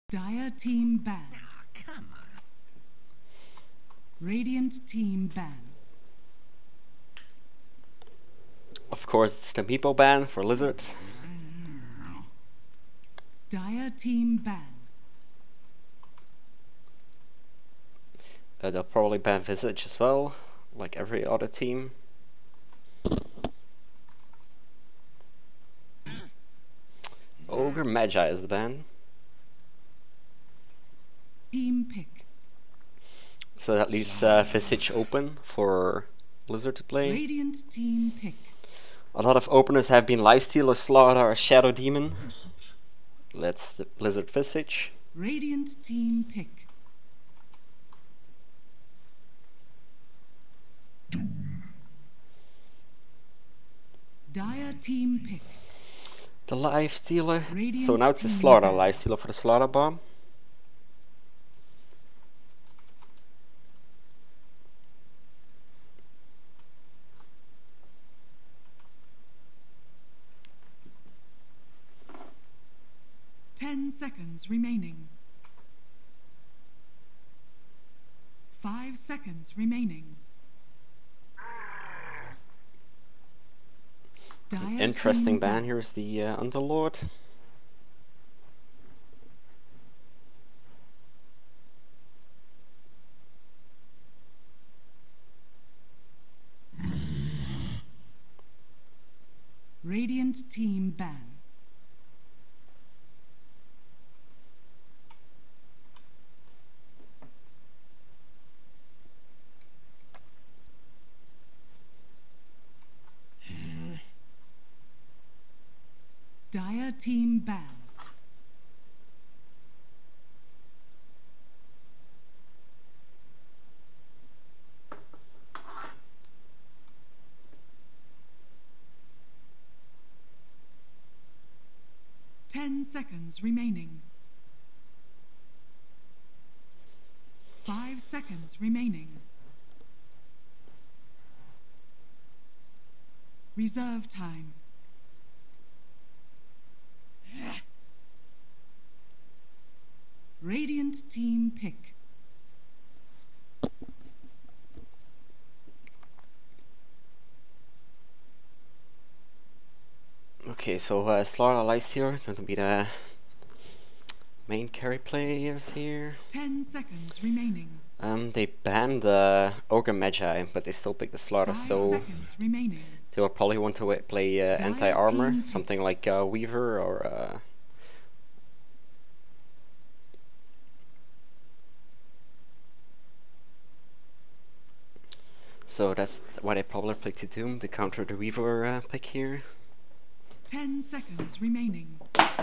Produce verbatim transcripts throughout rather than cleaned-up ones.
Dire team ban. Oh, come on. Radiant team ban. Of course, it's the Meepo ban for Lizard. Dire team ban. Uh, they'll probably ban Visage as well, like every other team. Ogre Magi is the ban. Team pick. So that leaves uh, Visage open for Lizard to play. Radiant team pick. A lot of openers have been Lifesteal, Slaughter, or Shadow Demon. Let's the Blizzard Visage. Radiant team pick. Dire team pick. The Lifestealer. Radiant So now it's the team Slaughter ban. Lifestealer for the Slaughter Bomb. Ten seconds remaining. Five seconds remaining. Dire Interesting team ban. Here's the uh, Underlord. Radiant team ban. Dire team ban. Ten seconds remaining. Five seconds remaining. Reserve time. Radiant team pick. Okay, so uh, Slaughter Lifestealer going to be the main carry players here. Ten seconds remaining. Um, they banned the uh, Ogre Magi, but they still pick the Slaughter, Five so seconds remaining. they'll probably want to w play uh, Dire anti-armor, team something like uh, Weaver or... Uh, so that's why they probably picked the Doom to counter the Weaver uh, pick here. Ten seconds remaining.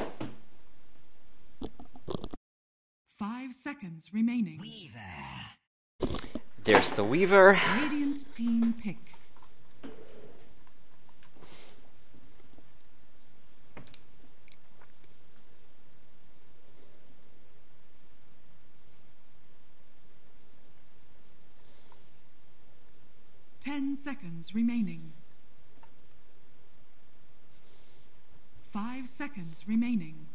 Five seconds remaining. Weaver. There's the Weaver. Radiant team pick. Ten seconds remaining. Five seconds remaining.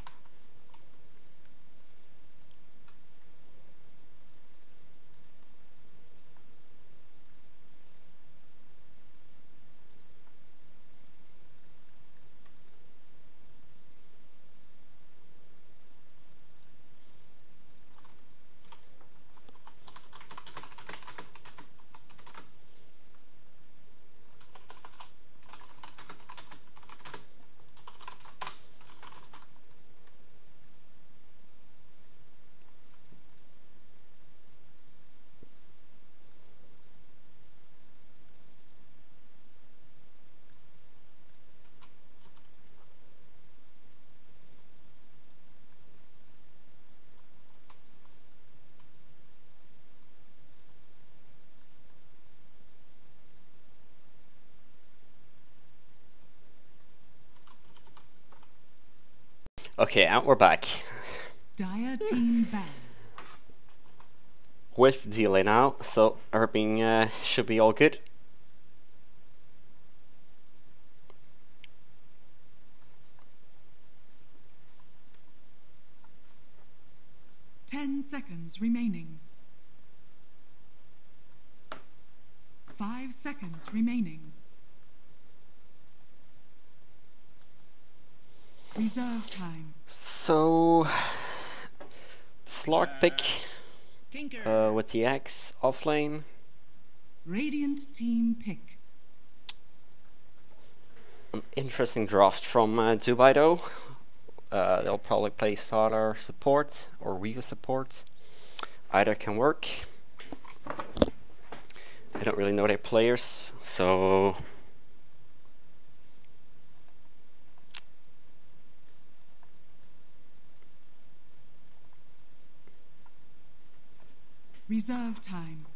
Okay, and we're back. Dire team ban. With delay now, so everything uh, should be all good. Ten seconds remaining. Five seconds remaining. Reserve time. So, Slark pick Tinker. uh, with the Axe offlane. Radiant team pick. An interesting draft from uh, Zubido. Uh, they'll probably play starter support or Weaver support. Either can work. I don't really know their players, so Reserve time.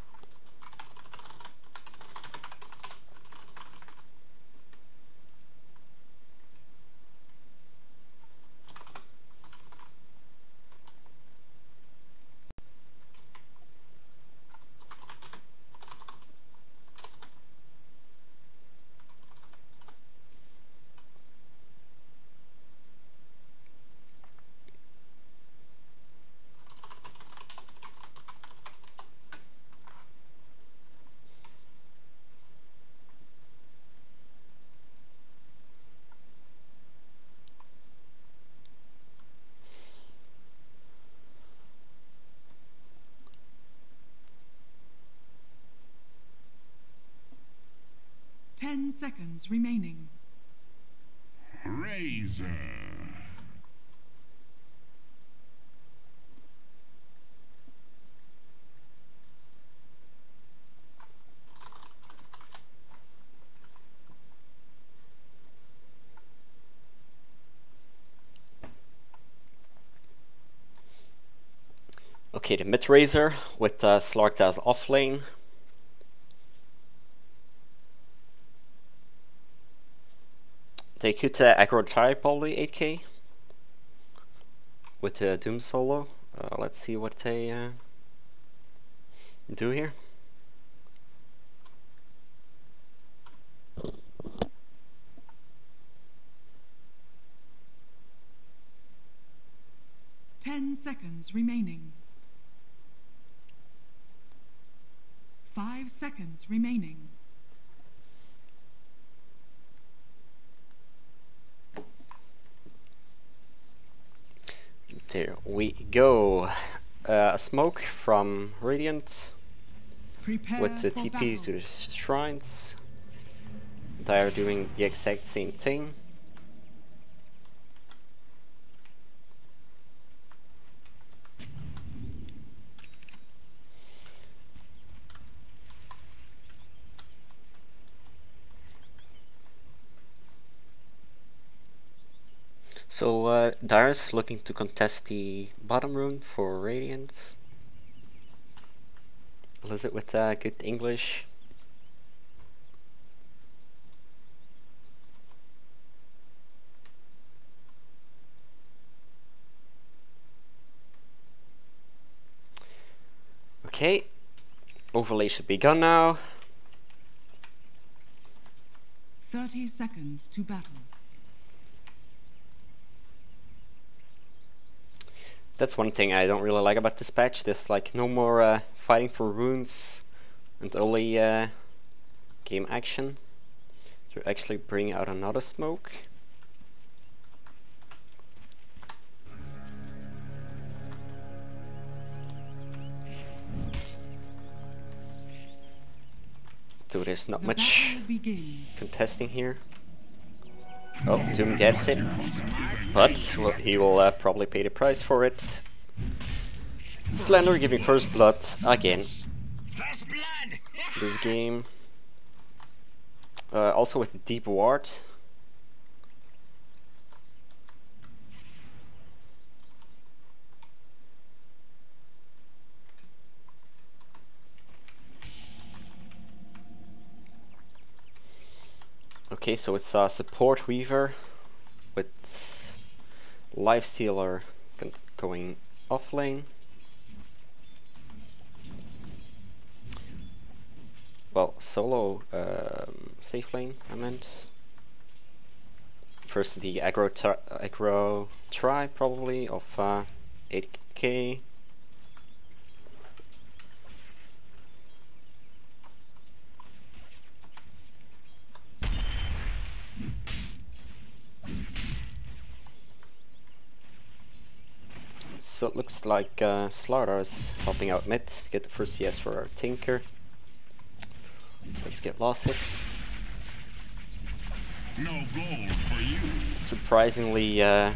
Ten seconds remaining. Razor. okay, the mid Razor with uh, Slark as offlane. They could uh, aggro try probably eight K with uh, Doom solo. Uh, let's see what they uh, do here. Ten seconds remaining. Five seconds remaining. There we go. Uh, a smoke from Radiant Prepare with the for T P battle. to the shrines. They are doing the exact same thing. So uh, Darius looking to contest the bottom rune for Radiant. Lizard with uh, good English. Okay, overlay should be gone now. Thirty seconds to battle. That's one thing I don't really like about this patch. There's like no more uh, fighting for runes and only uh, game action. They're actually bringing out another smoke. So there's not The much battle begins. contesting here. Oh, Doom gets it, but well, he will uh, probably pay the price for it. Slender giving first blood again First blood. this game. Uh, also with the deep ward. Okay, so it's a support Weaver with Lifestealer going off lane. Well, solo um, safe lane, I meant. First the aggro, aggro try probably of uh, eight K. So it looks like uh, Slardar is helping out mid to get the first C S for our Tinker. Let's get last hits. No gold for you. Surprisingly, uh,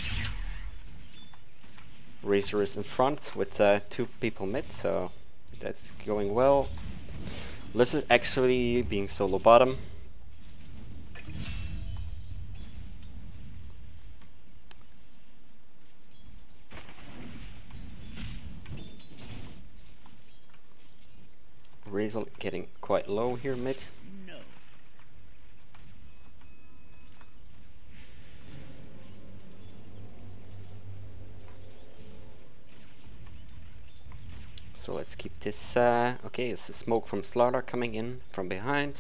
Razor is in front with uh, two people mid, so that's going well. Lizard actually being solo bottom. Razor getting quite low here mid. No. So let's keep this. Uh, okay, it's the smoke from Slardar coming in from behind,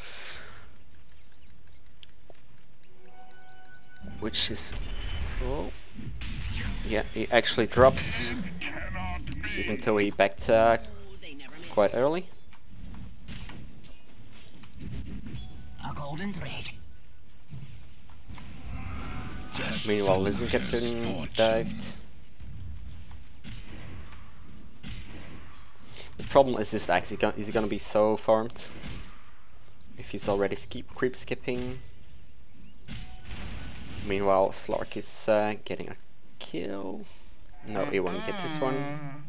which is. Oh, yeah, he actually drops, even though he backed uh, quite early. A golden thread. Meanwhile, Lizard getting dived. The problem is this axe, is he gonna be so farmed if he's already skip, creep skipping. Meanwhile, Slark is uh, getting a kill. No, he won't get this one.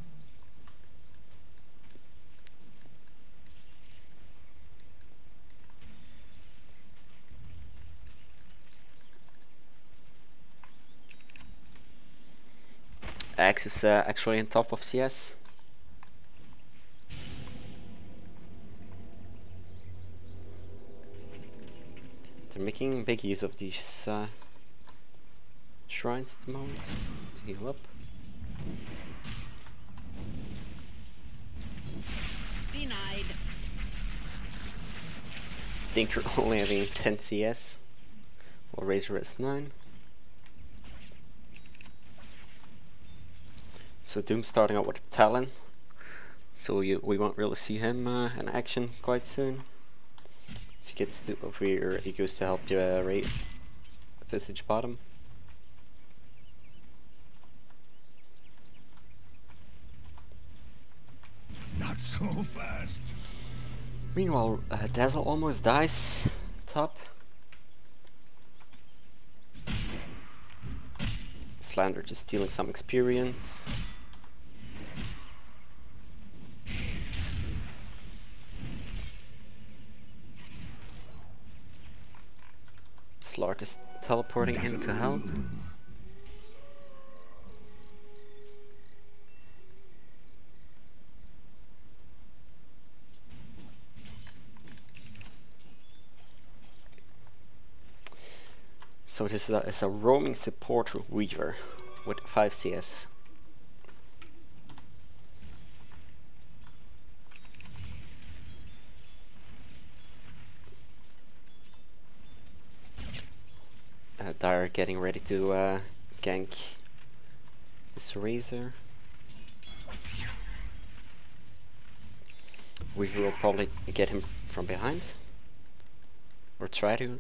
Axe is uh, actually on top of C S. They're making big use of these uh, shrines at the moment to heal up. Denied. Tinker only having ten C S, while Razor has nine. So Doom starting out with a Talon, so you, we won't really see him uh, in action quite soon. If he gets to over here, he goes to help you uh, raid Visage bottom. Not so fast. Meanwhile, uh, Dazzle almost dies top. Slander just stealing some experience. Slark is teleporting in to help. So this is a, is a roaming support Weaver with five C S. Uh, Dire getting ready to uh, gank this Razor. Weaver will probably get him from behind, or try to.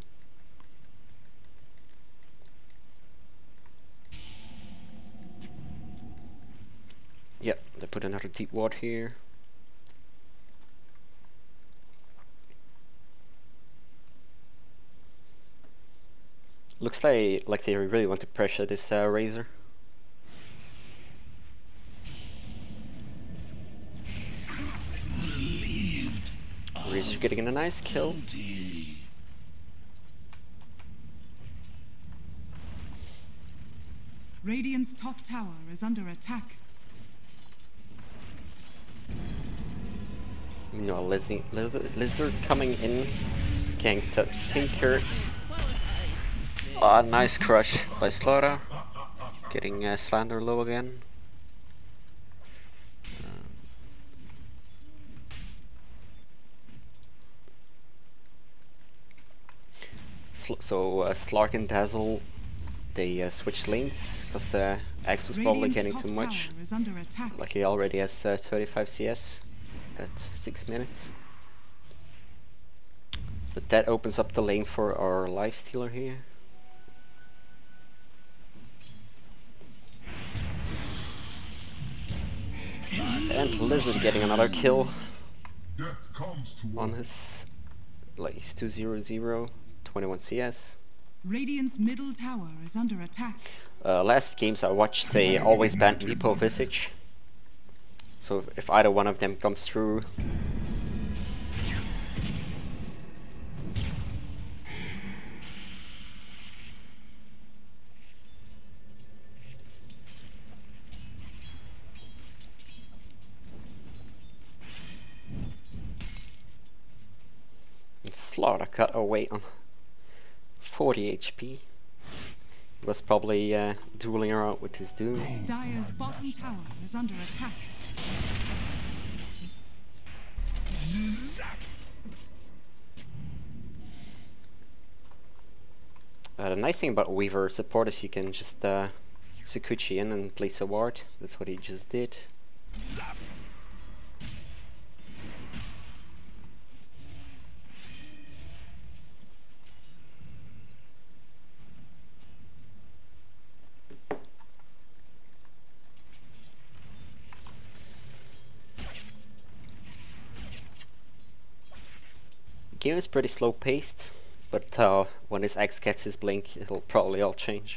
Yep, they put another deep ward here. Looks like like they really want to pressure this uh, Razor. Razor getting a nice kill. Radiant's top tower is under attack. You know, lizard, lizard, lizard coming in, gank to Tinker. Ah, nice crush by Slardar. Getting uh, Slander low again. Um, Sl so uh, Slark and Dazzle, they uh, switched lanes because uh, Axe was probably getting too much. Like he already has uh, thirty-five C S at six minutes. But that opens up the lane for our lifestealer here. And Lizard getting another kill Death comes to on his, like he's two zero zero, twenty-one C S. Radiant's middle tower is under attack. Uh, last games I watched, they always banned Repo Visage. So if, if either one of them comes through, Slaughter cut away on forty H P. He was probably uh, dueling around with his Doom. Dire's bottom tower is under attack. Uh, the nice thing about Weaver support is you can just uh, Sakuchi in and place a ward. That's what he just did. The game is pretty slow paced, but uh, when his X gets his blink, it'll probably all change.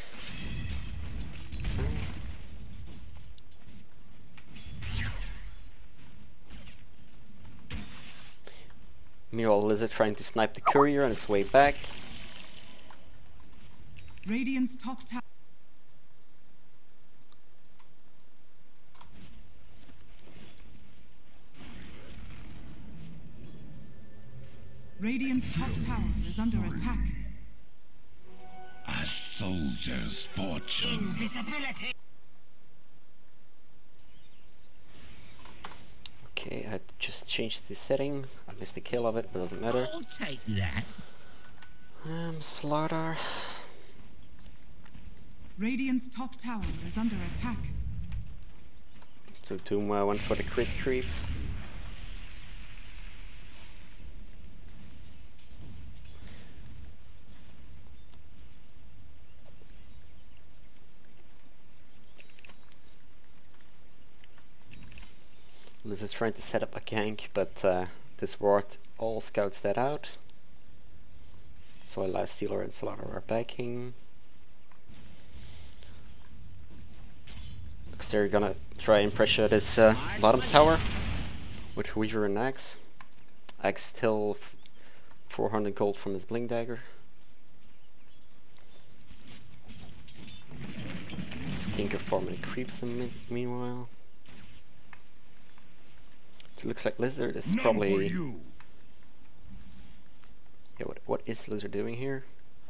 Meanwhile, Lizard trying to snipe the courier on its way back. Radiant's top tower. Radiant's top tower is under attack. a soldier's fortune. Invisibility. Okay, I just changed the setting. I missed the kill of it, but doesn't matter. I'll take that. Um, Slaughter. Radiant's top tower is under attack. So Doom uh, went for the crit creep. Lizard's trying to set up a gank, but uh, this ward all scouts that out. So Last Stealer and Slaughter are backing. Looks they're gonna try and pressure this uh, bottom tower with Weaver and Axe. Axe still f four hundred gold from his Blink Dagger. Tinker farming creeps him meanwhile. So it looks like Lizard is None probably... for you. Yeah, what, what is Lizard doing here?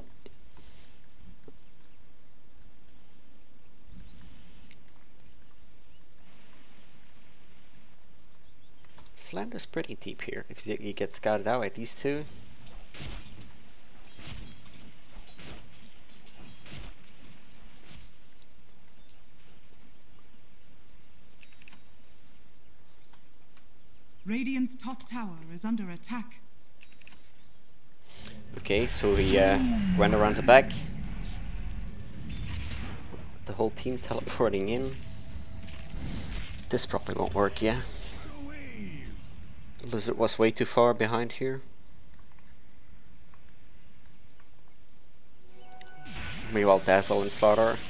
Slander's pretty deep here. If he he gets scouted out at these two. Radiant's top tower is under attack. Okay, so he uh, went around the back. The whole team teleporting in. This probably won't work, yeah. Lizard was way too far behind here. Meanwhile, Dazzle and Slaughter.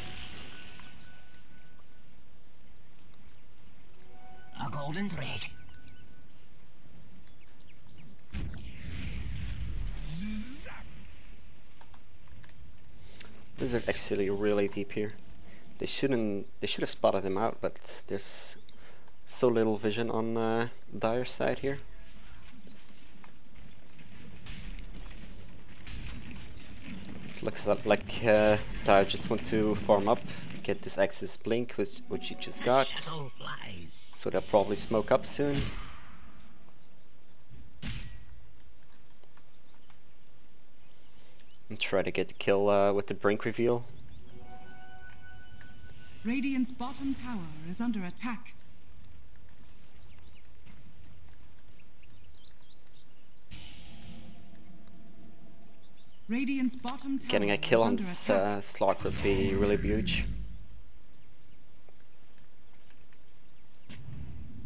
A golden thread. Lizard actually really deep here. They shouldn't. They should have spotted him out, but there's so little vision on uh, Dire's side here. It looks like uh, Dire just want to farm up, get this Axis Blink, which which he just got. Shuttle flies. So they'll probably smoke up soon. And try to get the kill uh, with the Brink reveal. Radiant's bottom tower is under attack. Radiant's bottom tower Getting a kill is on under this attack. uh, slot would be really huge.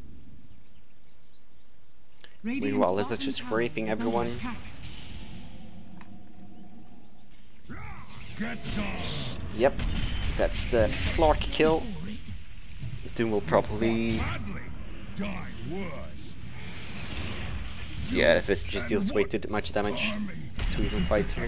Radiant's Meanwhile, Lizard bottom just tower raping is under everyone. attack. Get some. Yep, that's the Slark kill. Doom will probably... Badly. Die worse. Yeah, if it just deals way too much damage Army. to even fight her.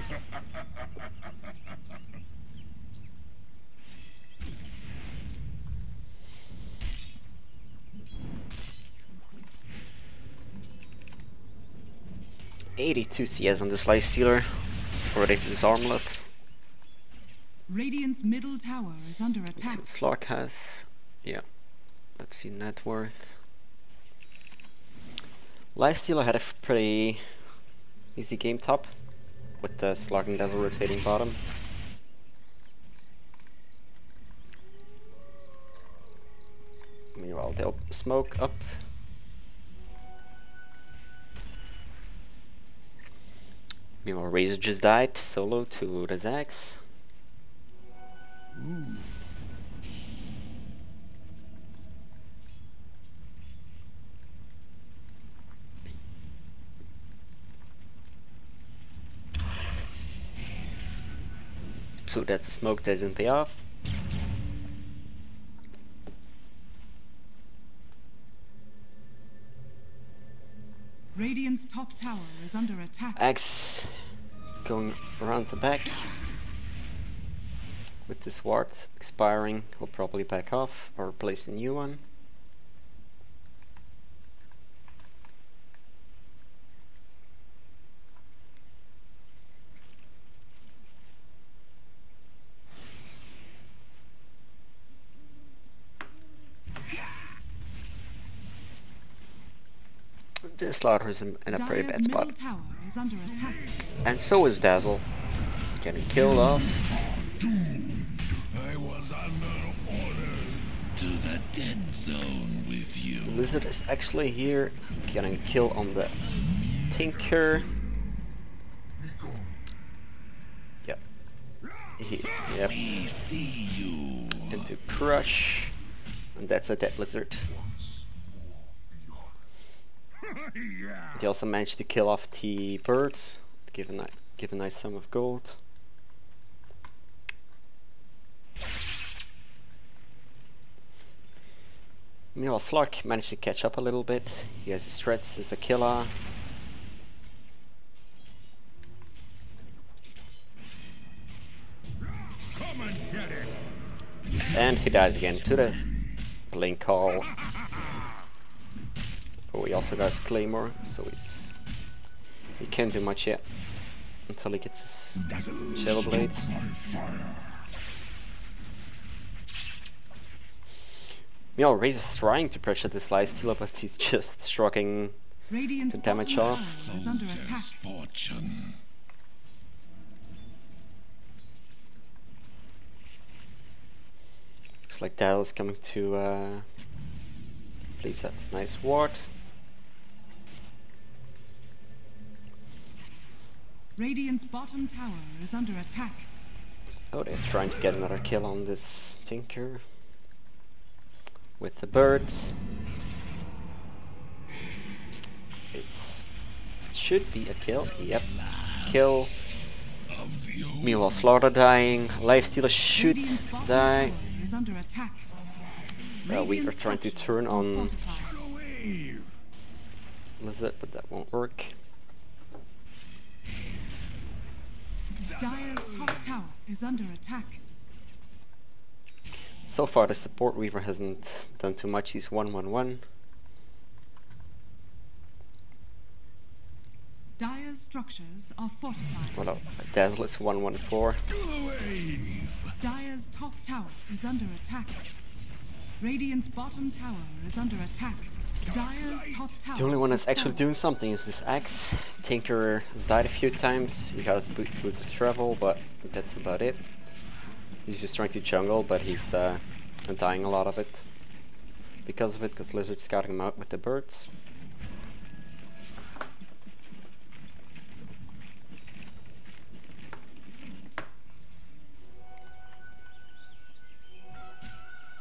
eighty-two C S on this Lifestealer. Already to this armlet. Radiant's middle tower is under Let's see attack. what Slark has. Yeah. Let's see net worth. Lifestealer had a f- pretty easy game top with the Slark and Dazzle rotating bottom. Meanwhile, they'll smoke up. Meanwhile, Razor just died solo to the Zags. So that's a smoke that didn't pay off. Radiant's top tower is under attack. Axe going around the back. With this ward expiring, he'll probably back off or place a new one. The Slaughter is in, in a pretty bad Dire's spot. middle tower is under attack. And so is Dazzle. Getting killed off. I was under order. To the dead zone with you. Lizard is actually here, getting a kill on the Tinker. Yep. He, yep. We see you. Into Crush. And that's a dead Lizard. Yeah. He also managed to kill off the birds, give a, ni give a nice sum of gold. Meanwhile, Slark managed to catch up a little bit. He has his threats as a killer. Come and get it. And he dies again to the Blink Call. Oh, he also got his Claymore, so he's... he can't do much yet. Until he gets his Shadow Blade. Meanwhile, Raze is trying to pressure this Lifestealer, but he's just shrugging Radiant's the damage bottom off. tower is under Soldier's attack. fortune. Looks like Dazzle's coming to uh, place a nice ward. Radiant's bottom tower is under attack. Oh, they're trying to get another kill on this Tinker. With the birds. It's... it should be a kill. Yep, it's a kill. Of the old Meanwhile, Slaughter dying. Lifestealer should Radiant's bottom die. tower is under attack. Uh, we were Radiant trying to structures turn are on fortified. Wave. Lizard, but that won't work. Dire's top tower is under attack. So far, the support Weaver hasn't done too much. He's one one one. Dire's structures are fortified. Well, no, Dazzle is one one four. Wave. Dire's top tower is under attack. Radiant's bottom tower is under attack. Dire's top tower. The only one that's is actually fallen. doing something is this Axe. Tinker has died a few times. He has boot boots of travel, but that's about it. He's just trying to jungle, but he's uh, dying a lot of it. Because of it, because Lizard's scouting him out with the birds.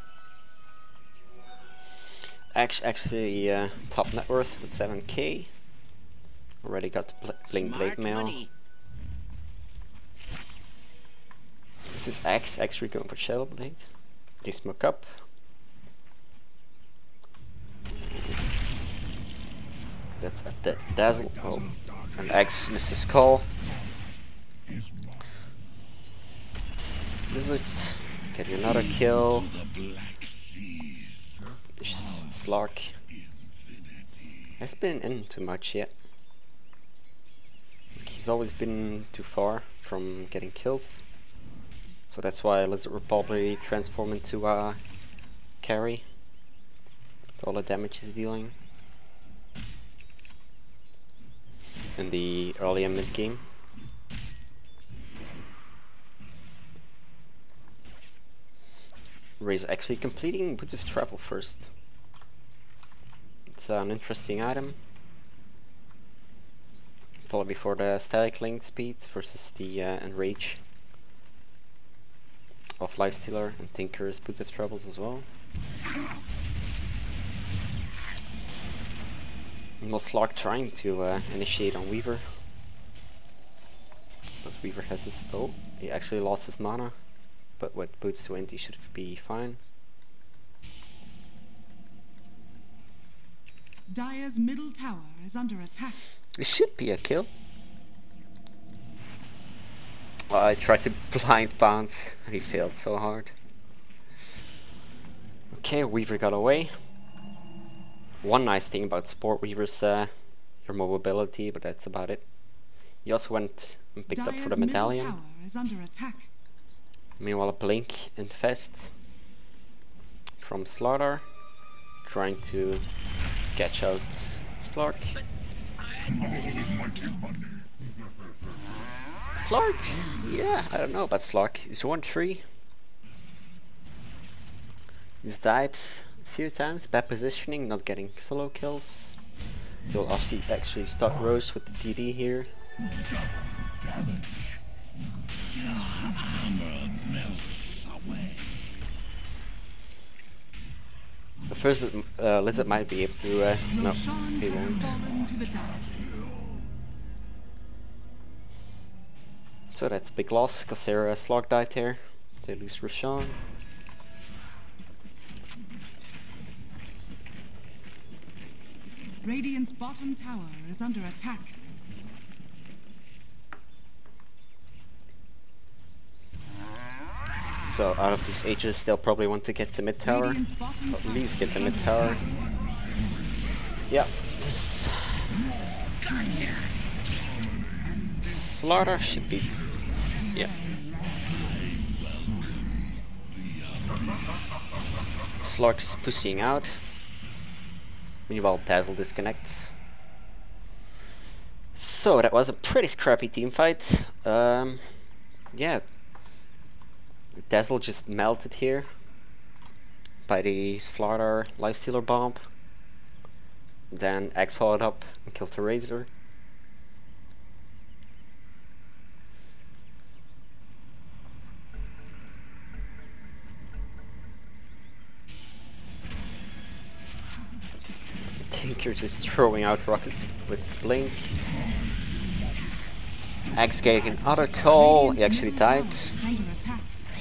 Axe actually uh, top net worth with seven K. Already got the bl Blink Blade Mail. money. This is X, actually going for Shadow Blade. They smoke up. That's a dead Dazzle. Oh, and X misses Call. Lizard getting another kill. The black seas. This Slark has been in too much yet. He's always been too far from getting kills. So that's why Lizard will probably transform into a carry. With all the damage he's dealing. In the early and mid game. Razor actually completing Boots of Travel first. It's an interesting item. Probably for the static link speed versus the uh, Enrage of Lifestealer and Tinker's Boots of Troubles as well. Slark trying to uh, initiate on Weaver. But Weaver has his... oh, he actually lost his mana. But with Boots to end he should be fine. Dire's middle tower is under attack. It should be a kill. Oh, I tried to blind bounce and he failed so hard. Okay, Weaver got away. One nice thing about Sport Weaver's uh, your mobility, but that's about it. He also went and picked Dire's up for the middle medallion. tower is under attack. Meanwhile, a Blink Infest from Slardar, trying to catch out Slark. Slark? Yeah, I don't know about Slark. He's one three. He's died a few times, bad positioning, not getting solo kills. He'll actually, actually start Rose with the D D here. Your armor melts away. But first, uh, Lizard might be able to. Uh, no, Roshan he has won't. fallen to the dark. So that's a big loss. Cassera Slog died there. They lose Roshan. Radiant's bottom tower is under attack. So out of these ages, they'll probably want to get the mid tower. Radiant's bottom Or at tower least get the is mid under tower. attack. Yeah, this Slaughter should be. Yeah. Slark's pushing out. Meanwhile, Dazzle disconnects. So that was a pretty scrappy team fight. Um, yeah. Dazzle just melted here by the Slardar Lifestealer bomb. Then X followed up and killed the Razor. Tinker just throwing out rockets with his blink. X getting another call. He actually died. Is under attack.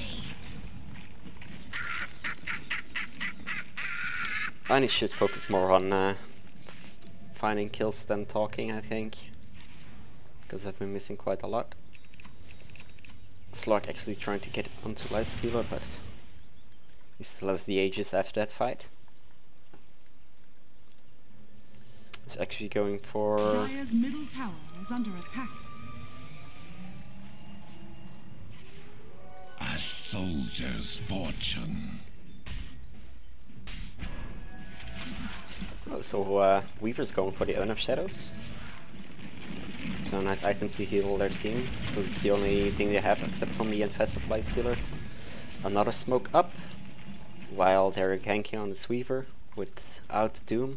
And he should focus more on uh, finding kills than talking, I think. Because I've been missing quite a lot. Slark actually trying to get onto Lifestealer, but he still has the Aegis after that fight. He's actually going for... Dire's middle tower is under attack. A soldier's fortune. Oh, so uh, Weaver's going for the Urn of Shadows. It's a nice item to heal their team, because it's the only thing they have except for me and Festive Lifestealer. Another smoke up, while they're ganking on this Weaver without Doom.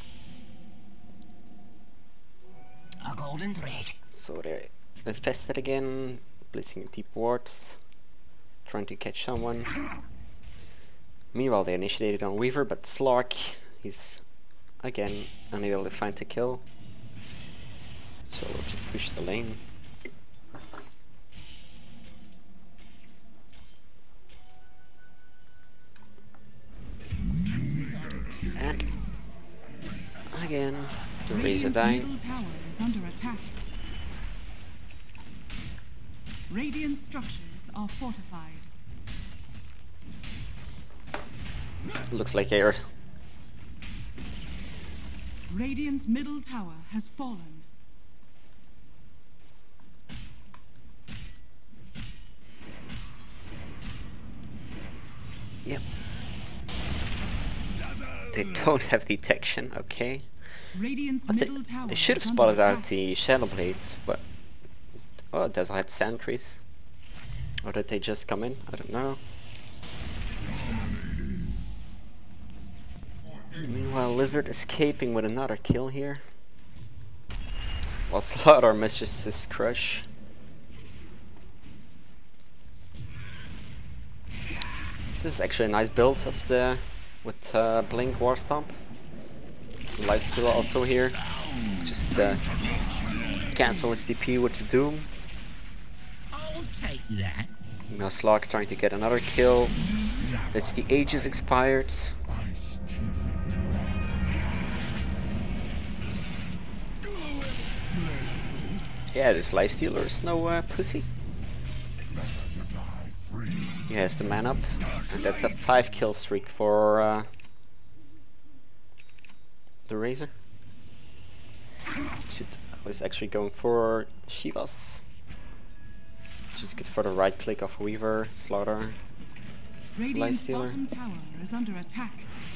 A golden thread. So they're infested again, placing deep wards, trying to catch someone. Meanwhile, they initiated on Weaver, but Slark, he's again unable to find the kill. So we'll just push the lane. And again, the Razor Radiant's dying. middle tower is under attack. Radiant structures are fortified. Looks like they're Radiant's middle tower has fallen. Yep. They don't have detection, okay. Radiant's But they, middle tower they should have is under spotted out attack. the Shadow Blades, but oh, it doesn't have sentries. Or did they just come in? I don't know. Meanwhile, Lizard escaping with another kill here. While Slaughter misses his crush. This is actually a nice build of the with uh, Blink Warstomp. Lifesteal also here. Just uh, cancel his D P with the Doom. I'll take that. Now Slog trying to get another kill. That's the Aegis expired. Yeah, this Lifestealer is no uh, pussy. He has the man up, and that's a five kill streak for uh, the Razor. Should was actually going for Shivas, which is good for the right click of Weaver, Slaughter. Radiant's Lifestealer. bottom tower is under attack.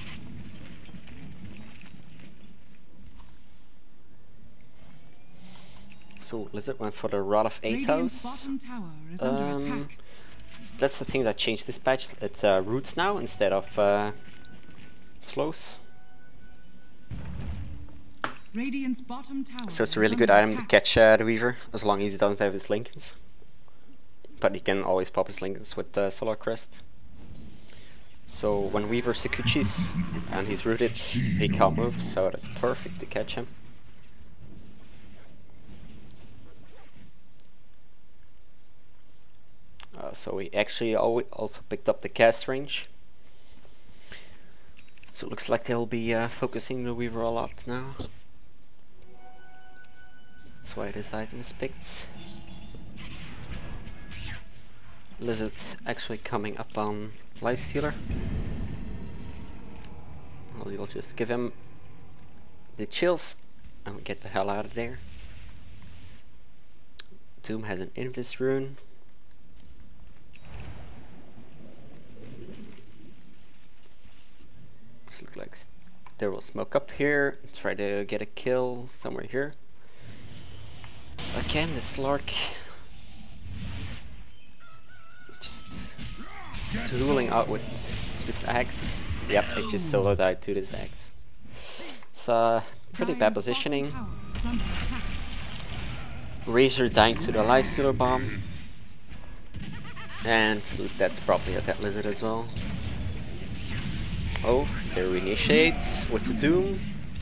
So Lizard went for the Rod of Radiant's Athos. bottom tower is under Um, attack. that's the thing that changed this patch. It's uh, roots now instead of uh, slows. Radiant's bottom tower So it's a is really good under item to attack. catch uh, the Weaver, as long as he doesn't have his Lincolns. But he can always pop his Lincolns with the Solar Crest. So when Weaver Sakuchis and he's rooted, he can't move, so that's perfect to catch him. Uh, so we actually al also picked up the cast range. So it looks like they'll be uh, focusing the Weaver a lot now. That's why this item is picked. Lizard's actually coming up on Lifestealer. We'll just give him the chills and get the hell out of there. Doom has an Invis rune. This looks like there will smoke up here. Try to get a kill somewhere here. Again, the Slark. Just dueling out with this axe. Yep, I just solo died to this axe. It's uh, pretty bad Dire's bottom positioning. tower is under attack. Razor dying to the Lifestealer bomb. And that's probably a dead Lizard as well. Oh, there reinitiates with the Doom.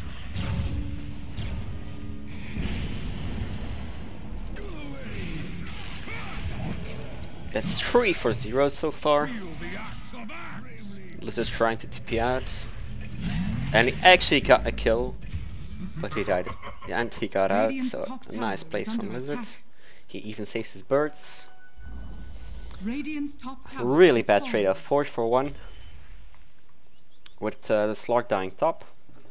That's three for zero so far. Lizard's trying to T P out. And he actually got a kill. But he died. And he got out, Radiant's so top a nice tower place is from under Lizard. attack. He even saves his birds. Radiant's top tower Really has bad fallen. trade-off, four for one. With uh, the Slug dying top.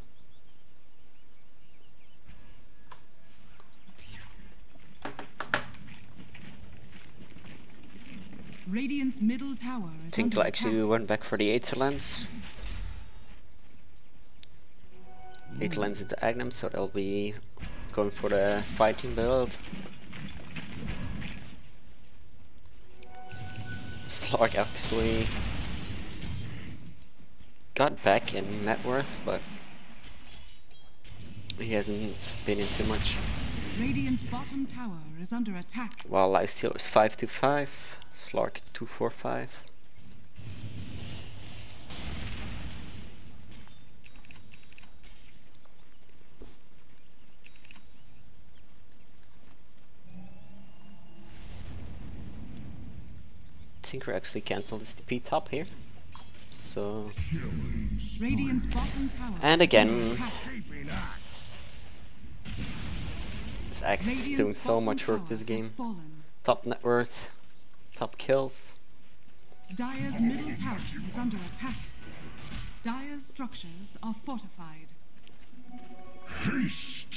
Radiant's middle tower is Tinkle under actually attack. went back for the eight lens. eight lens into Agnum, so they'll be going for the fighting build. Slug actually got back in net worth, but he hasn't been in too much. Radiant's bottom tower is under attack. While Lifesteal is five to five, Slark two four five. Tinker actually cancelled his T P top here. So Radiant's bottom tower and is again, under attack. this, this axe is Radiant's doing so bottom much work tower this has game. fallen. Top net worth, top kills. Dire's middle tower is under attack. Dire's structures are fortified. Haste.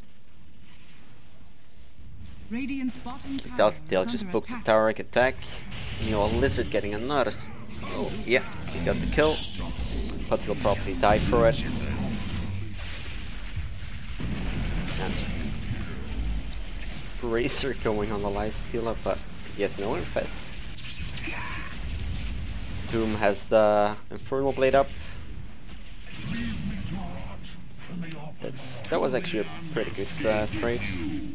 Radiant's bottom tower They'll, is they'll just under book the attack. tower attack. And you'll Lizard getting a notice. Oh yeah, he got the kill. But he'll probably die for it. And Razor going on the lifestealer, but he has no infest. Doom has the Infernal Blade up. That's that was actually a pretty good uh, trade.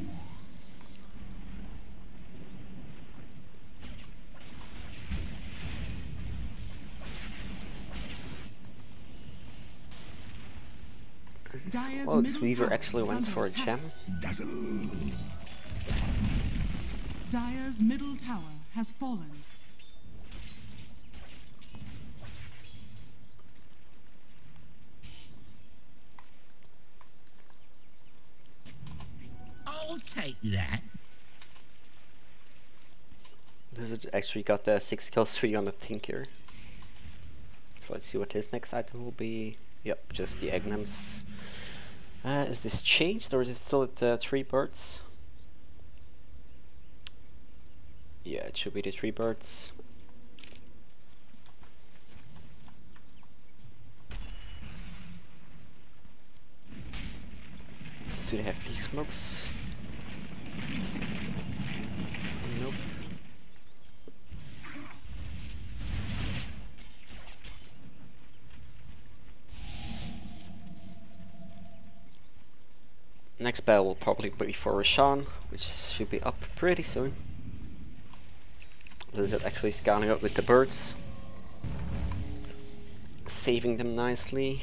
Dire's Well, this middle Weaver tower actually is went under for a attack. gem. Dire's middle tower has fallen. I'll take that. Wizard actually got the six kill three on the Tinker. So let's see what his next item will be. Yep, just the Agnums. Uh, is this changed or is it still at uh, three birds? Yeah, it should be the three birds. Do they have these smokes? Nope. Next battle will probably be for Roshan, which should be up pretty soon. Blizzard actually scanning up with the birds, saving them nicely.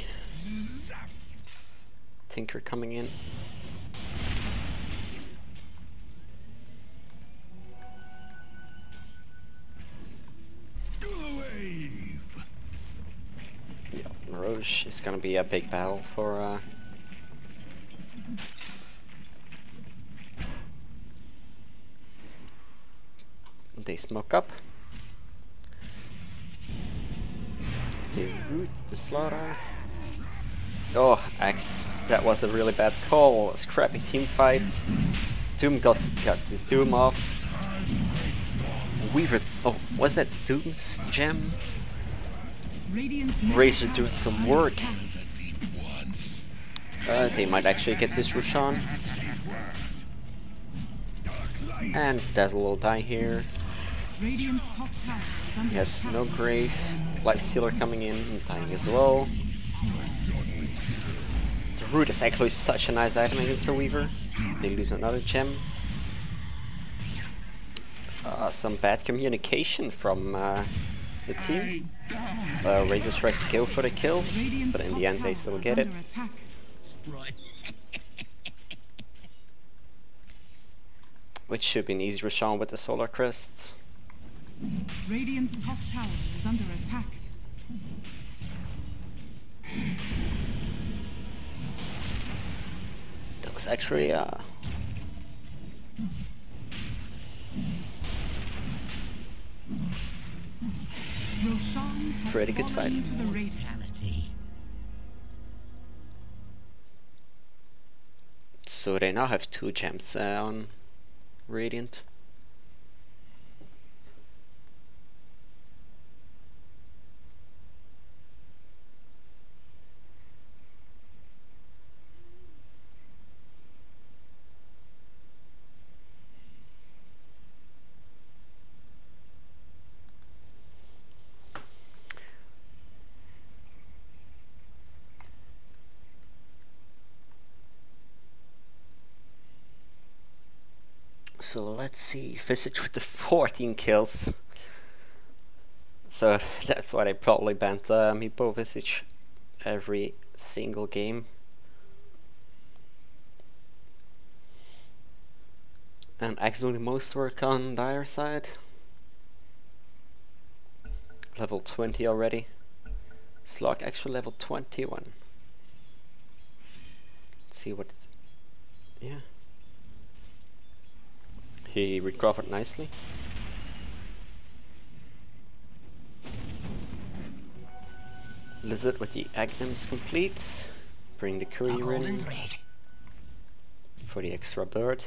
Tinker coming in. Wave. Yeah, Mirage is gonna be a big battle for uh, they smoke up. They root the slaughter. Oh, Axe. That was a really bad call. A scrappy team fight. Doom got, got his Doom off. Weaver. Oh, was that Doom's gem? Radiant's middle Razor tower doing is some under work. attack. Uh, they might actually get this Roshan. And Dazzle will die here. Radiant's top tower is under He has attack. no grave. Lifestealer coming in and dying as well. The Root is actually such a nice item against the Weaver. They lose another gem. Uh, some bad communication from uh, the team. Uh, Razor tried to go for the kill, Radiant's but in top the end they tower still is get it. under attack. Right. Which should be an easy Roshan with the Solar Crest. Radiant's top tower is under attack. That was actually uh, Roshan has Pretty good fallen fight. to the Radiant. Mortality. so they now have two gems uh, on Radiant. So let's see, Visage with the fourteen kills. So that's why they probably banned uh, Meepo Visage every single game. And Axe doing the most work on Dire side. level twenty already. Slug actually level twenty-one. Let's see what it's... yeah. He recovered nicely. Lizard with the Agnems complete. Bring the courier in for the extra bird.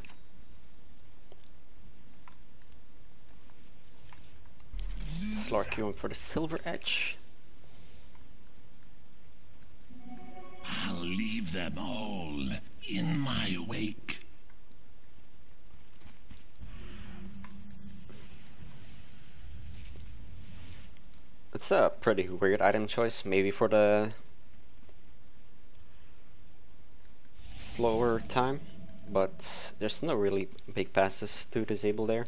Slark going for the silver edge. I'll leave them all in my wake. It's a pretty weird item choice, maybe for the slower time, but there's no really big passes to disable there.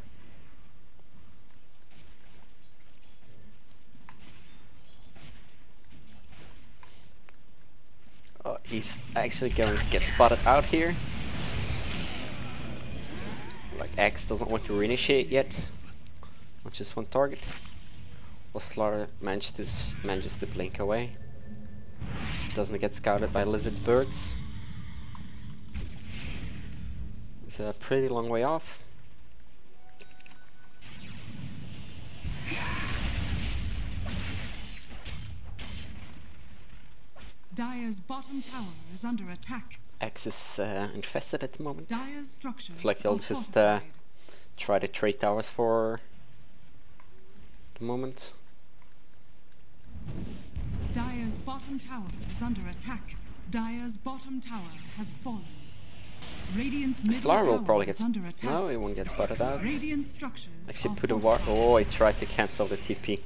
Oh, he's actually going to get spotted out here. Like X doesn't want to reinitiate yet on just one target. Well, Slaughter manages to s manages to blink away. Doesn't get scouted by Lizard's birds. It's a pretty long way off. Dire's bottom tower is under attack. X is uh, infested at the moment. Dire's structures It's like they'll are just uh, fortified. try to trade towers for the moment. Dire's bottom tower is under attack. Dire's bottom tower has fallen. Radiant's middle Slar will tower probably get is under sp- attack. no, he won't get spotted out. Radiant structures Actually, are put a war. fortified. Oh, he tried to cancel the T P.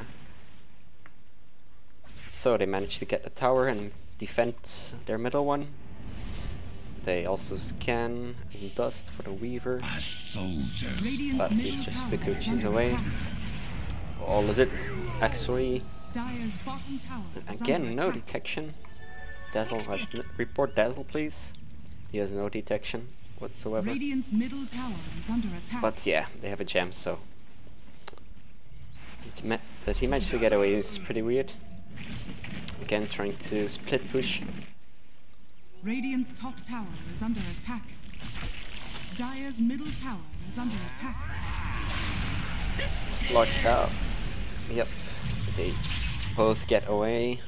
So they managed to get the tower and defend their middle one. They also scan and dust for the Weaver, A soldier. Radiant's but middle he's just tower the is Gucci's under away. attack. Oh, Lizard actually Dire's bottom tower is again under no attack. detection. Dazzle has n report Dazzle, please. He has no detection whatsoever. Radiant's middle tower is under attack. But yeah, they have a gem, so it ma that he managed to get away is pretty weird. Again, trying to split push. Radiant's top tower is under attack. Dire's middle tower is under attack. Slug out. Yep, they both get away.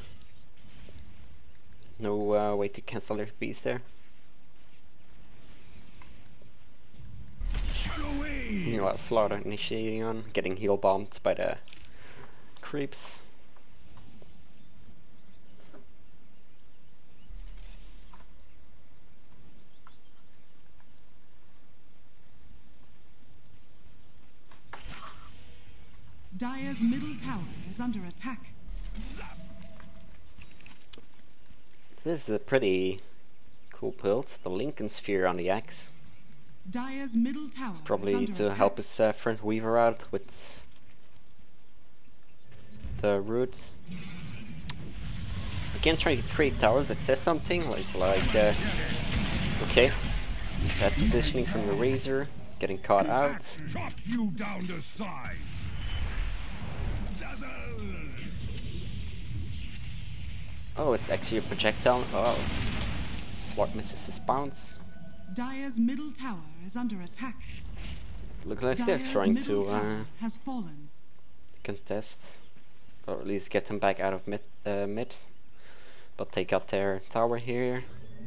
No uh, way to cancel their beast there. Shut away! Meanwhile, Slaughter initiating on, getting heal bombed by the creeps. Dire's middle tower is under attack. This is a pretty cool build. The Lincoln Sphere on the axe. Dire's middle tower is Probably under to attack. help his uh, friend Weaver out with the roots. Again, trying to create towers that says something. Like, it's like, uh, okay, bad positioning from the Razor, getting caught out. Chop you down to size! Dazzle! Oh, it's actually a projectile. Oh, Slug misses his bounce. Dire's middle tower is under attack. Looks like they're Dire's trying middle to tower uh, has fallen. contest, or at least get him back out of mid, uh, mid. But they got their tower here.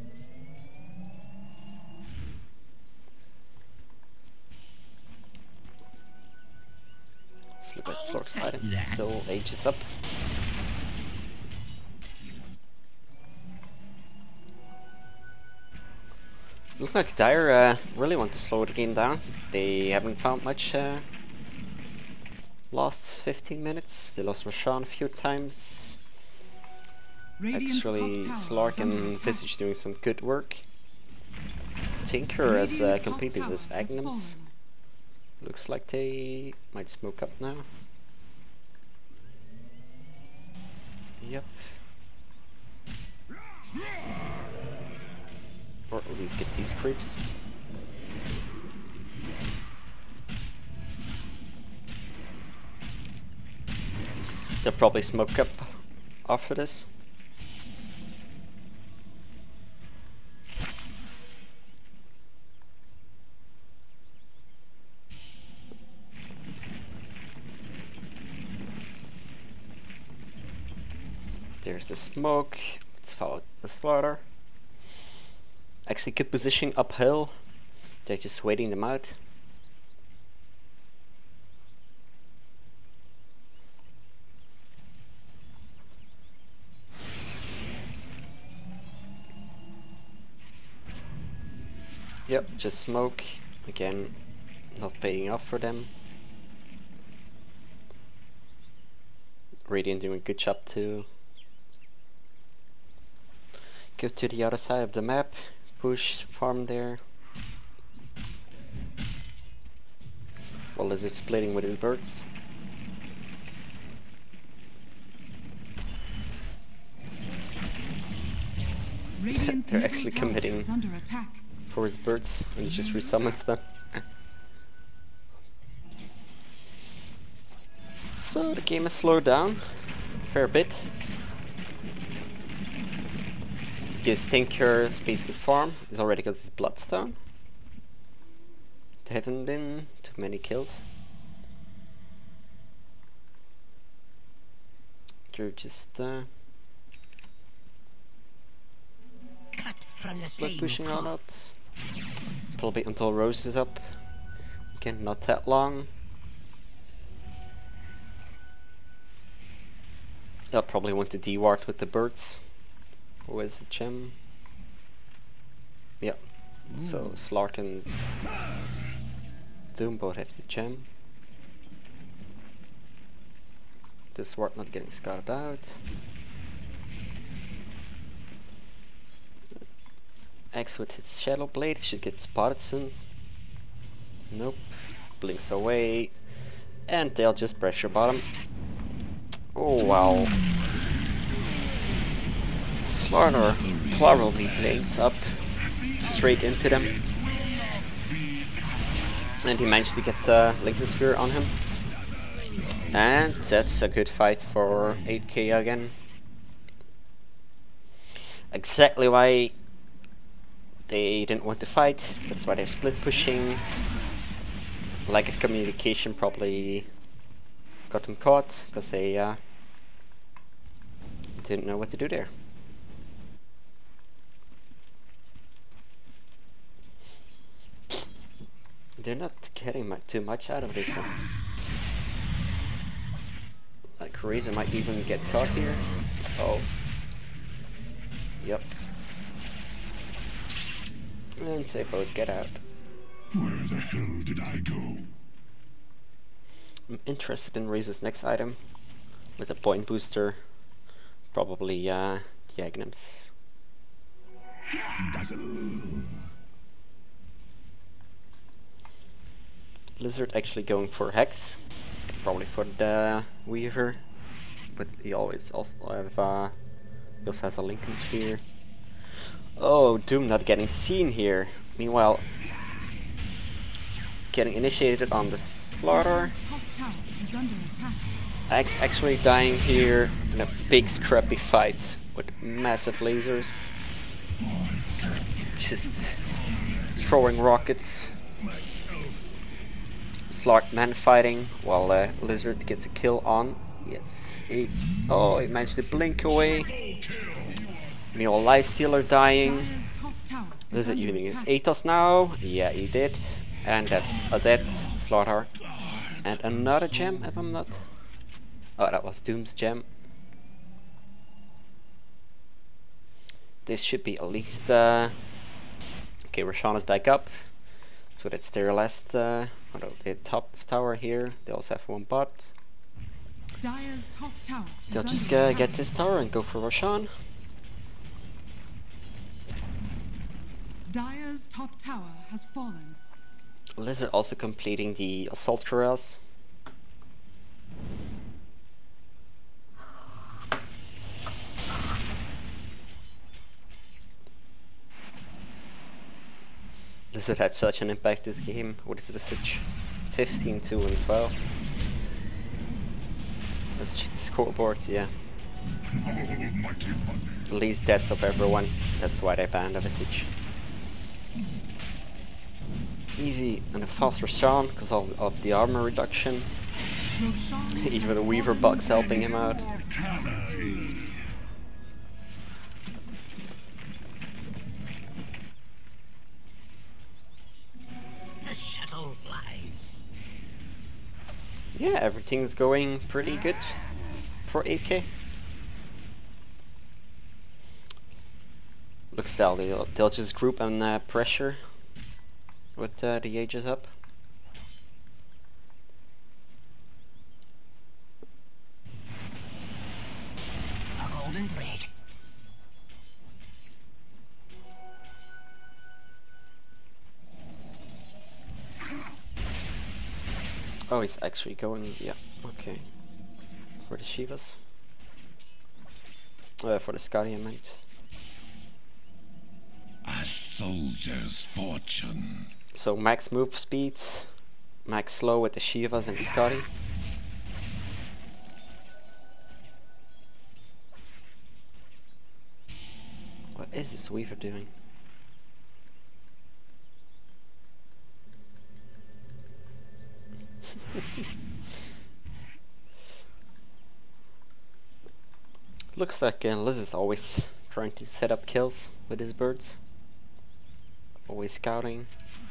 Let's look at I'll Slurk's take items. that. Still ages up. Looks like Dire uh, really want to slow the game down. They haven't found much uh, last fifteen minutes. They lost Roshan a few times. Radiant's Actually, top tower Slark is under and attack. Visage doing some good work. Tinker has uh, Radiant's top completed tower his has Agnems. fallen. Looks like they might smoke up now. Yep. Or at least get these creeps. They'll probably smoke up after this. There's the smoke. Let's follow the slaughter. Actually good positioning uphill. They're just waiting them out. Yep, just smoke. Again, not paying off for them. Radiant doing a good job too. Go to the other side of the map, push, farm there. While Lizard splitting with his birds. Radiant's They're middle actually tower committing is under attack. for his birds and he just resummons them. So the game has slowed down a fair bit. Gives Tinker space to farm. He's already got his Bloodstone. They haven't been too many kills. They're just uh, Cut from the blood same pushing all cloth. out. Probably until Rose is up. Again, not that long. I'll probably want to D-ward with the birds. Where's the gem? Yeah. Ooh. So Slark and Doom both have the gem. This ward not getting scattered out. X with his Shadow Blade should get spotted soon. Nope. Blinks away. And they'll just pressure bottom. Oh wow. Slaughter probably linked up straight into them. And he managed to get uh, Lightning Sphere on him. And that's a good fight for eight K again. Exactly why they didn't want to fight. That's why they're split pushing. Lack of communication probably got them caught because they uh, didn't know what to do there. They're not getting much, too much out of this. Though. Like Razor might even get caught here. Oh. Yep. And they both get out. Where the hell did I go? I'm interested in Razor's next item. With a point booster. Probably uh, the Aghanim's. Dazzle. Lizard actually going for Hex. Probably for the Weaver. But he always also have uh, he also has a Lincoln Sphere. Oh, Doom not getting seen here. Meanwhile, getting initiated on the Slaughter. Axe actually dying here in a big scrappy fight with massive lasers. Just throwing rockets. Slark man fighting while uh, Lizard gets a kill on. Yes. He, oh, he managed to blink away. Meanwhile, Lifestealer dying. Lizard using his Atos now. Yeah, he did. And that's a dead Slaughter. And another gem, if I'm not. Oh, that was Doom's gem. This should be at least. Uh... Okay, Roshan is back up. So that's their last. Uh, oh, the top tower here. They also have one bot. Dire's top tower is They'll just under uh, attack. get this tower and go for Roshan. Dire's top tower has fallen. Lizard also completing the assault corrals. Lizard had such an impact this game. What is the message? fifteen, two, and twelve. Let's check the scoreboard, yeah. Almighty one. The least deaths of everyone. That's why they banned the Visage. Easy and a faster Sean because of, of the armor reduction. Roshan Even has the Weaver fallen Buck's helping him out. The shuttle flies. Yeah, everything's going pretty good for eight K. Looks like they'll, they'll just group and uh, pressure with uh, the Aegis up. A golden thread. Oh, he's actually going, yeah, okay. For the Shivas. Uh, for the Skadi, I meant. A soldier's fortune. So max move speed, max slow with the Shivas and the Skadi. What is this Weaver doing? Looks like uh, Liz is always trying to set up kills with his birds. Always scouting.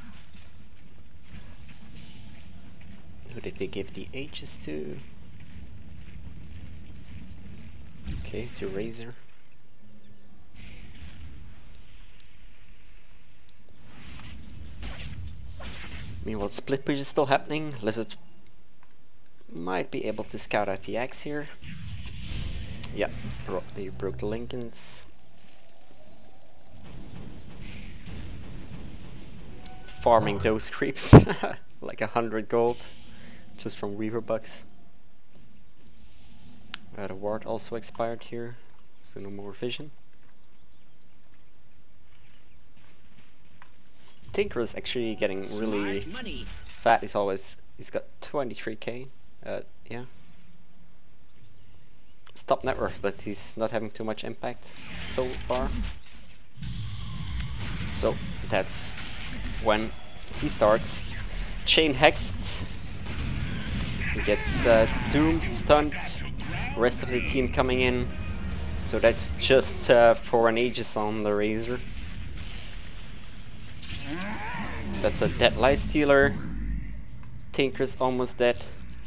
Who did they give the Aegis to? Okay, to Razor. Meanwhile, split push is still happening. Lizard might be able to scout out the axe here. Yeah, bro you broke the Lincolns. Farming those creeps. Like a hundred gold. Just from Weaver Bucks. Uh, the ward also expired here. So no more vision. Tinker is actually getting really money. fat. He's always he's got twenty-three K. Uh, yeah. Stop net worth, but he's not having too much impact so far. So that's when he starts. Chain hexed. He gets uh, doomed, stunned. Rest of the team coming in. So that's just uh, for an Aegis on the Razor. That's a dead Lifestealer. Tinker's almost dead.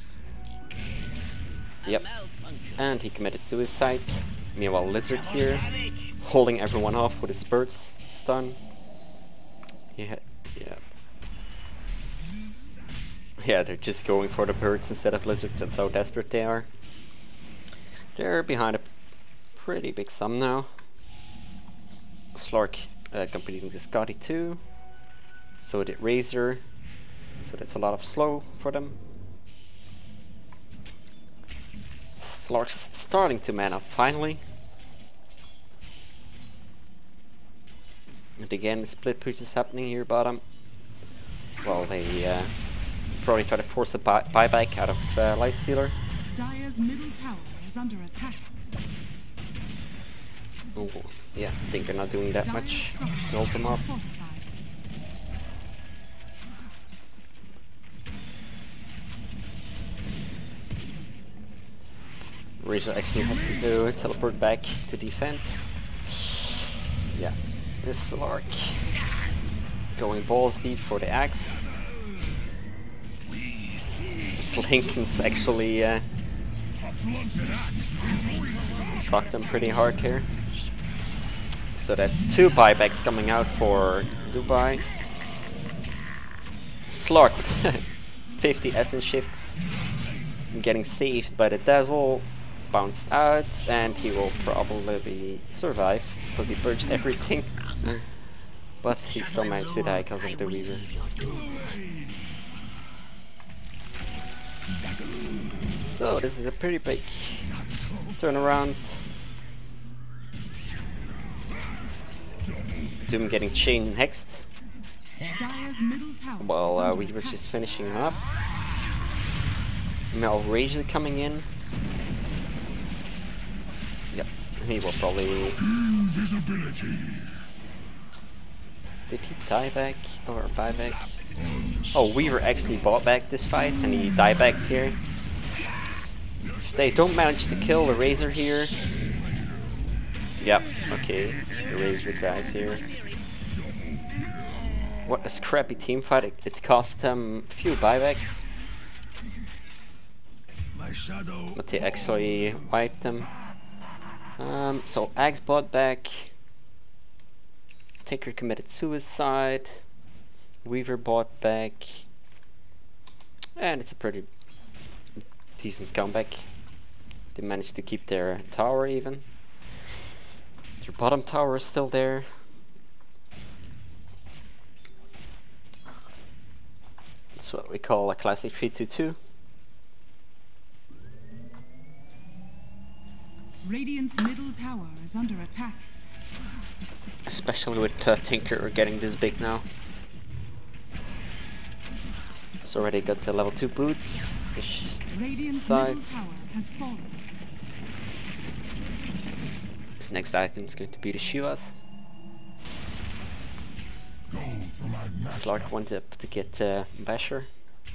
Yep. And he committed suicide. Meanwhile, Lizard here, holding everyone off with his birds stun. Yeah, yeah. Yeah, they're just going for the birds instead of Lizard. That's how desperate they are. They're behind a pretty big sum now. Slark uh, completing the Skadi too. So did Razor. So that's a lot of slow for them. Slark's starting to man up finally. And again, the split push is happening here bottom. Well, they uh, probably try to force a buy buyback out of uh, Lifestealer. Dire's middle tower is under attack. Oh, yeah, I think they're not doing that Dire's much structures to hold them are up. fortified. Razor actually has to do teleport back to defense. Yeah, this Slark going balls deep for the axe. This Lincoln's actually uh, fucked him pretty hard here. So that's two buybacks coming out for Dubai. Slark fifty essence shifts, getting saved by the Dazzle. Bounced out, and he will probably survive because he purged everything. But he still managed to die because of the Weaver. So this is a pretty big turnaround. Doom getting chain hexed. Dire's middle tower Well, is uh, under we were attack. just finishing up. Mel Razor coming in. He will probably... Invisibility. Did he die back or buy back? Oh, Weaver actually bought back this fight and he died back here. They don't manage to kill the Razor here. Yep, okay, the Razor dies here. What a scrappy team fight, it, it cost them a few buybacks. But they actually wiped them. Um, so Axe bought back. Tinker committed suicide. Weaver bought back. And it's a pretty decent comeback. They managed to keep their tower even. Their bottom tower is still there. That's what we call a classic three two two. Radiant's middle tower is under attack. Especially with uh, Tinker getting this big now. It's already got the level two boots. Radiant's Side. middle tower has fallen. This next item is going to be the Shivas. Go for my master. Slark wanted to get uh, Basher.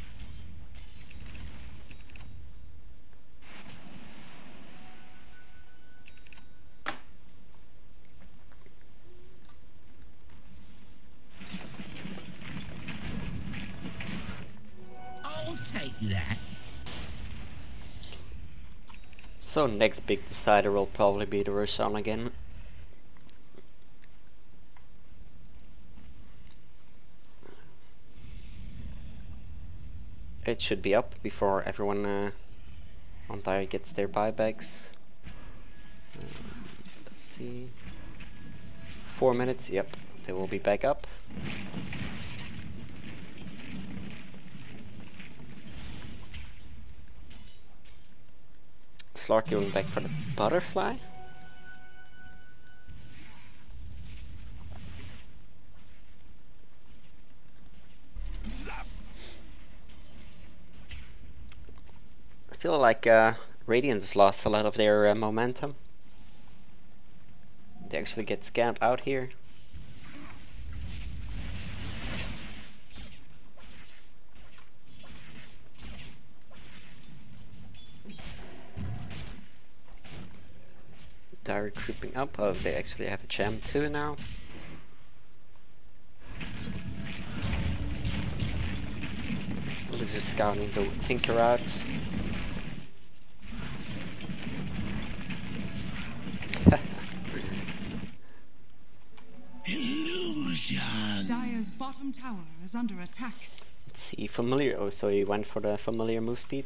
I'll take that. So next big decider will probably be the Roshan again. It should be up before everyone uh, on Dire gets their buybacks. Um, let's see. Four minutes, yep, they will be back up. Slark going back for the butterfly. I feel like uh, Radiant's lost a lot of their uh, momentum. They actually get scanned out here. Dire creeping up. Oh, they actually have a gem too now. Lizard scouting the Tinker out. Illusion. Dire's bottom tower is under attack. Let's see, familiar. Oh, so he went for the familiar move speed.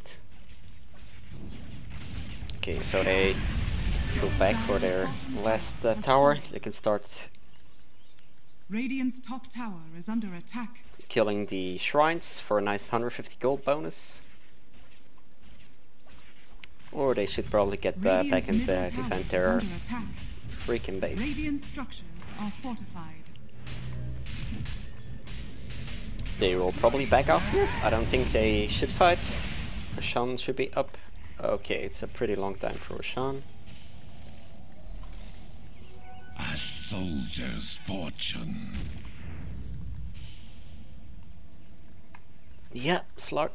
Okay, so they go back for their last uh, tower. They can start Radiant's top tower is under attack. killing the shrines for a nice one hundred fifty gold bonus. Or they should probably get uh, back and uh, defend their freaking base. Radiant structures are fortified. They will probably back off here. I don't think they should fight. Roshan should be up. Okay, it's a pretty long time for Roshan. A soldier's fortune. Yeah, Slark.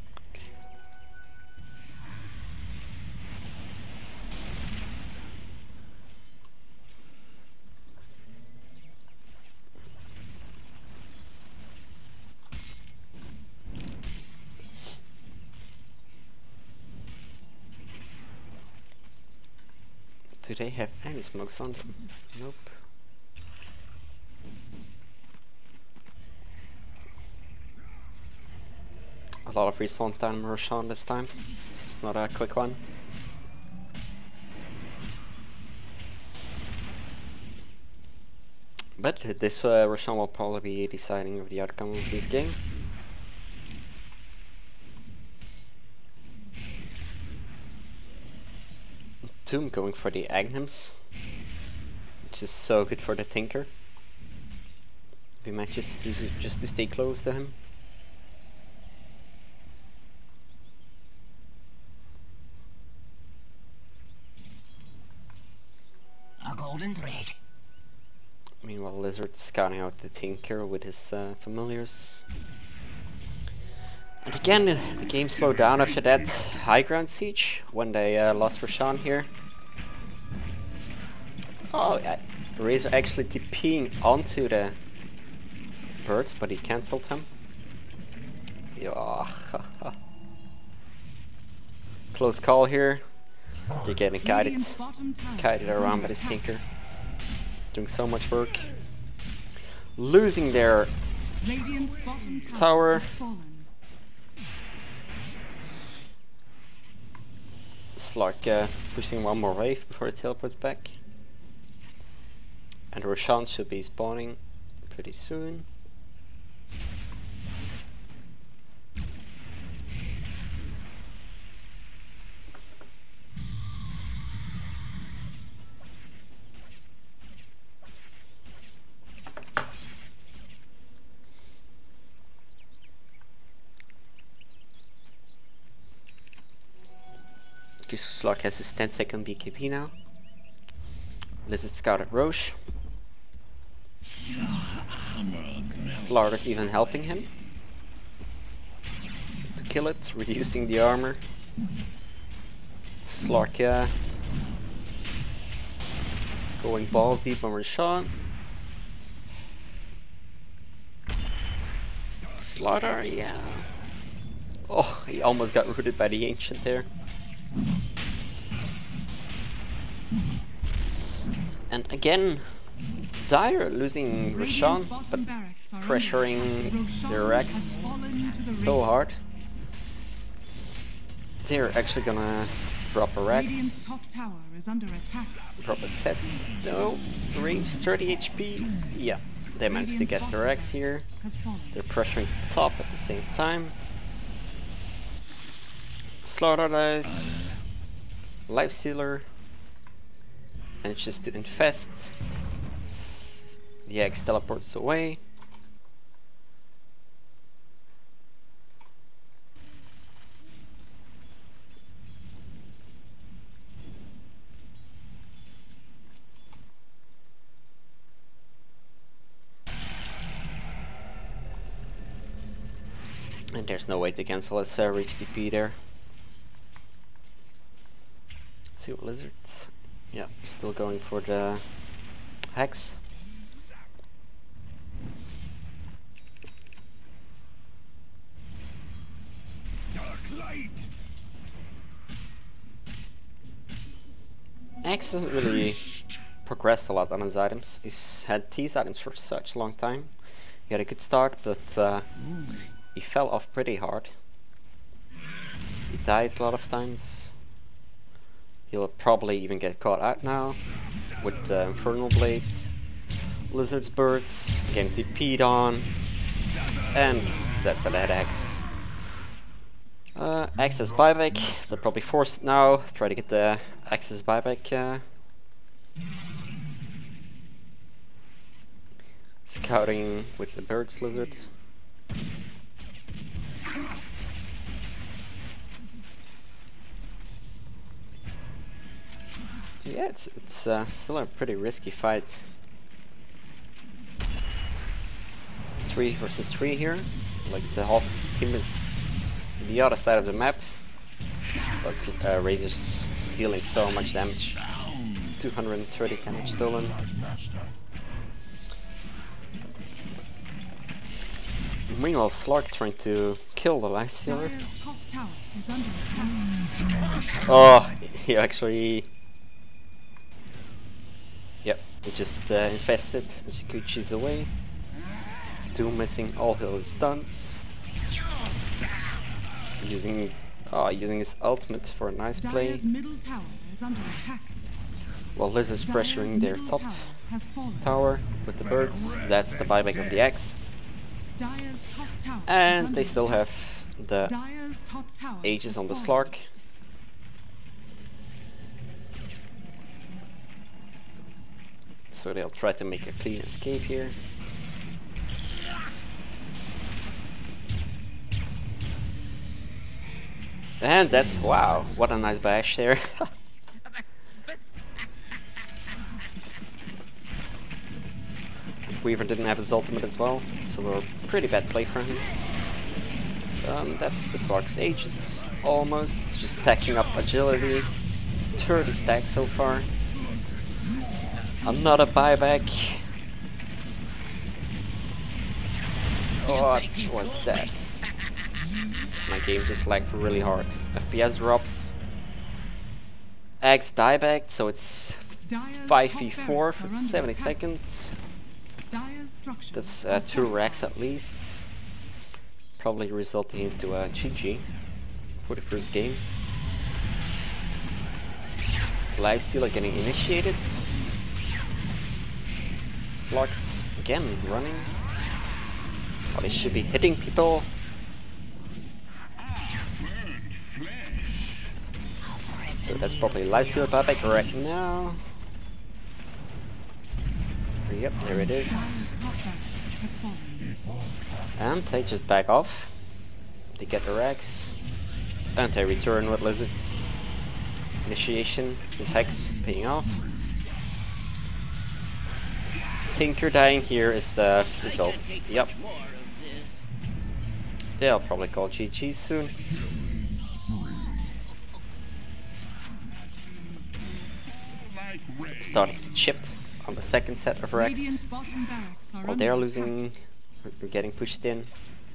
Do they have any smokes on them? Nope. A lot of respawn time Roshan this time. It's not a quick one. But this uh, Roshan will probably be deciding of the outcome of this game. Tomb going for the Aghanim's, which is so good for the Tinker. If he manages to, just to stay close to him. stolen thread. Meanwhile, Lizard scouting out the Tinker with his uh, familiars. And again, uh, the game slowed down after that high ground siege when they uh, lost Roshan here. Oh, yeah. Razor actually TPing onto the birds, but he cancelled them. Yeah. Close call here. They're getting guided, guided around by this Tinker. Doing so much work. Losing their tower. Slark uh, pushing one more wave before it teleports back. And Roshan should be spawning pretty soon. Slark has his ten second B K B now. Lizard scouted Roche. Slark is even helping him to kill it, reducing the armor. Slark uh, going balls deep on Roshan. Slaughter, yeah. Oh, he almost got rooted by the Ancient there. And again, Dire losing Roshan, but pressuring their Rex so hard. They're actually gonna drop a Rex, drop a set, no, range thirty H P, yeah, they managed to get the Rex here. They're pressuring the top at the same time. Slaughter dies, Lifestealer manages to infest, the X teleports away. And there's no way to cancel his uh, reach D P there. Let's see what Lizards. Yeah, still going for the Hex. Dark light. Hex hasn't really progressed a lot on his items. He's had these items for such a long time. He had a good start, but uh, he fell off pretty hard. He died a lot of times. He'll probably even get caught out now with uh, Infernal Blade, Lizard's Birds, getting T P'd on, and that's a dead Axe. Uh, Access buyback, they'll probably force it now, try to get the Access buyback. Uh, scouting with the Birds Lizards. Yeah, it's it's uh, still a pretty risky fight. Three versus three here. Like the whole team is on the other side of the map, but uh, Razor's stealing so much damage. two hundred thirty damage stolen. Meanwhile, Slark trying to kill the Lifestealer. Oh, he actually. Yep, he just uh, infested Shikuchi's away. Doom missing all his stuns. Using oh, using his ultimate for a nice play. While Lizard's pressuring their top tower with the birds. That's the buyback of the Axe. And they still have the Aegis on the Slark. So they'll try to make a clean escape here. And that's, wow, what a nice bash there. Weaver didn't have his ultimate as well, so we're a pretty bad play for him. Um, that's the Slark's Aegis, almost. It's just stacking up agility. thirty stacks so far. Another buyback. What was that? My game just lagged really hard. F P S drops. Axe diebacked, so it's five v four for seventy seconds. That's uh, two racks at least. Probably resulting into a G G for the first game. Lifestealer getting initiated. Slugs again running. Oh, they should be hitting people. So that's probably Lifestealer buyback right now. Yep, there it is. And they just back off. They get the racks. And they return with lizards. Initiation is Hex paying off. Tinker dying here is the result. Yep. They'll probably call G G soon. Starting to chip on the second set of racks. While they're losing, we're getting pushed in.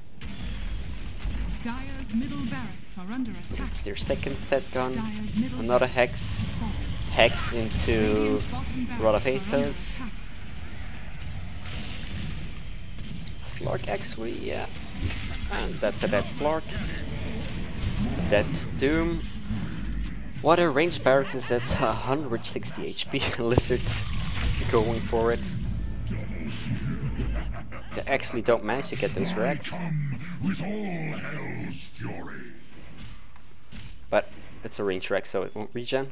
Dire's middle barracks are under attack. It's their second set gone. Another Hex. Hex into Rod of Athos. Slark actually, yeah. And that's a dead Slark. Dead Doom. What a range barrack is at one hundred sixty H P. Lizard going for it. They actually don't manage to get those racks. With all hell's fury. But it's a range rack, so it won't regen.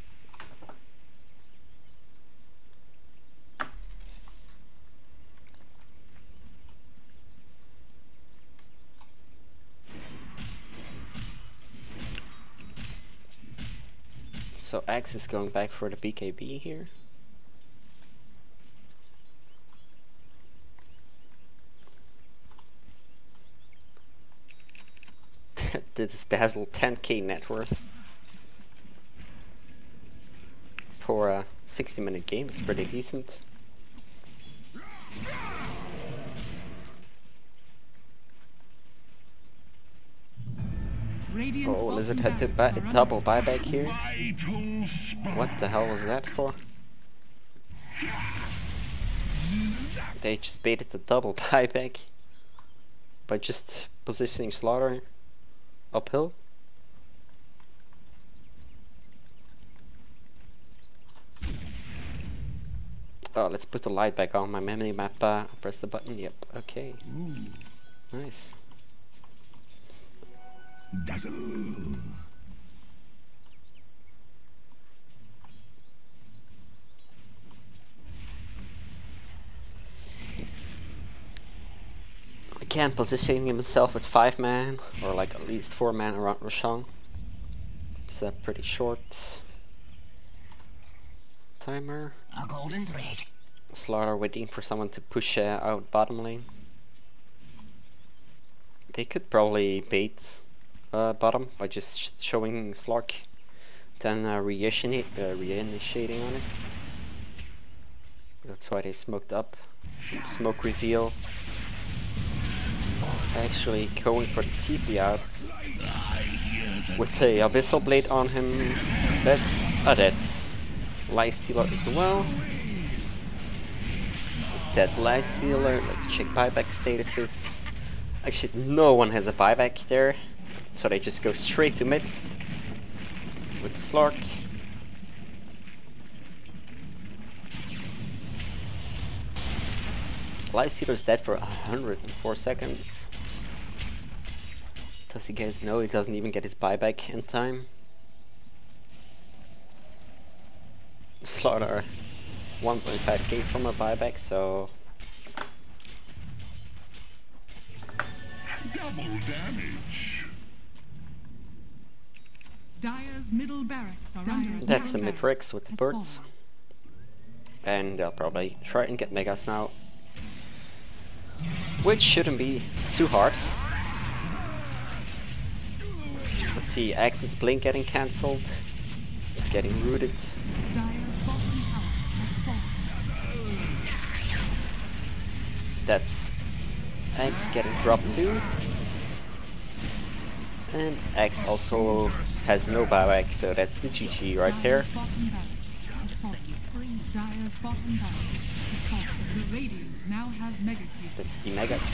So Axe is going back for the B K B here. This Dazzle ten K net worth. For a sixty minute game, it's pretty decent. Oh, Lizard had to buy a double buyback here. What the hell was that for? They just baited the double buyback by just positioning Slaughter uphill. Oh, let's put the light back on my memory map. Uh, press the button. Yep. Okay. Ooh. Nice. Dazzle. Again, positioning himself with five man, or like at least four man around Roshan. It's a pretty short timer. A golden thread. Slaughter waiting for someone to push uh, out bottom lane. They could probably bait uh, bottom by just sh showing Slark, then uh, reinitiate, uh, reinitiating on it. That's why they smoked up. Smoke reveal. Actually going for the T P out with the Abyssal Blade on him. That's a dead Lifestealer as well. Dead Lifestealer. Let's check buyback statuses. Actually, no one has a buyback there, so they just go straight to mid with Slark. Lifestealer's dead for one hundred four seconds. Does he get? No, he doesn't even get his buyback in time. Slaughter one point five K from a buyback, so Double damage. Dire's middle barracks are under attack. that's the mid Rex with the birds. And they'll probably try and get Megas now. which shouldn't be too hard. With the Axis Blink getting cancelled, getting rooted. Dire's bottom tower has fallen. That's X getting dropped too. And X also has no buyback, so that's the G G right there. Dire's bottom barracks has fallen. Dire's bottom barracks has fallen. The Radiants now have Mega Creep. That's the Megas.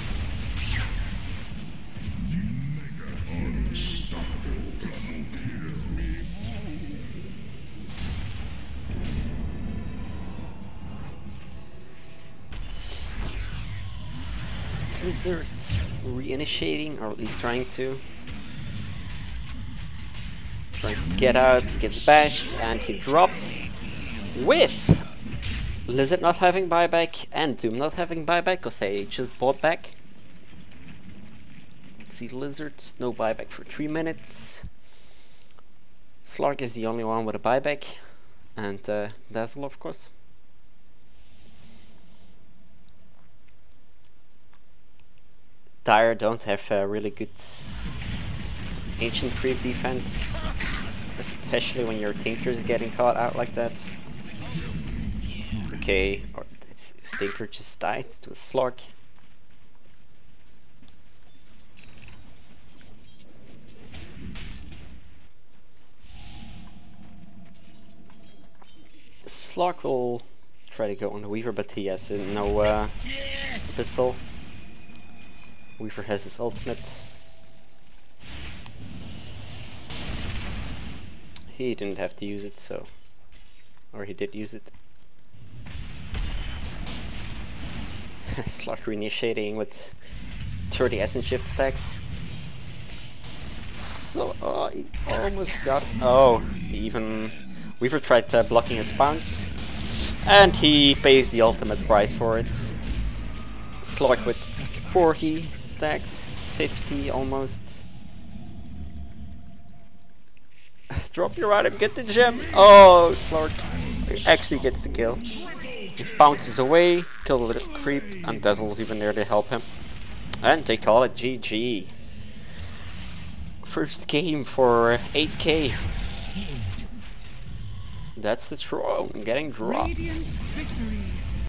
Blizzard reinitiating, or at least trying to. Trying to get out, he gets bashed, and he drops with Blizzard not having buyback and Doom not having buyback because they just bought back. Let's see, Lizard, no buyback for three minutes. Slark is the only one with a buyback, and uh, Dazzle, of course. Dire don't have a really good ancient creep defense, especially when your Tinker's getting caught out like that. Okay, or his Tinker just died to a Slark. Slark will try to go on the Weaver, but he has uh, no uh, Abyssal. Weaver has his ultimate. He didn't have to use it, so... or he did use it. Slark reinitiating with thirty Essence Shift stacks. So, oh, he almost got... oh, even... Weaver tried uh, blocking his bounce. And he pays the ultimate price for it. Slark with forty stacks, fifty almost. Drop your item, get the gem. Oh, Slark actually gets the kill. He bounces away, kill the little creep, and Dazzle's even there to help him. And they call it G G. First game for eight K. That's the throne getting dropped. Radiant victory.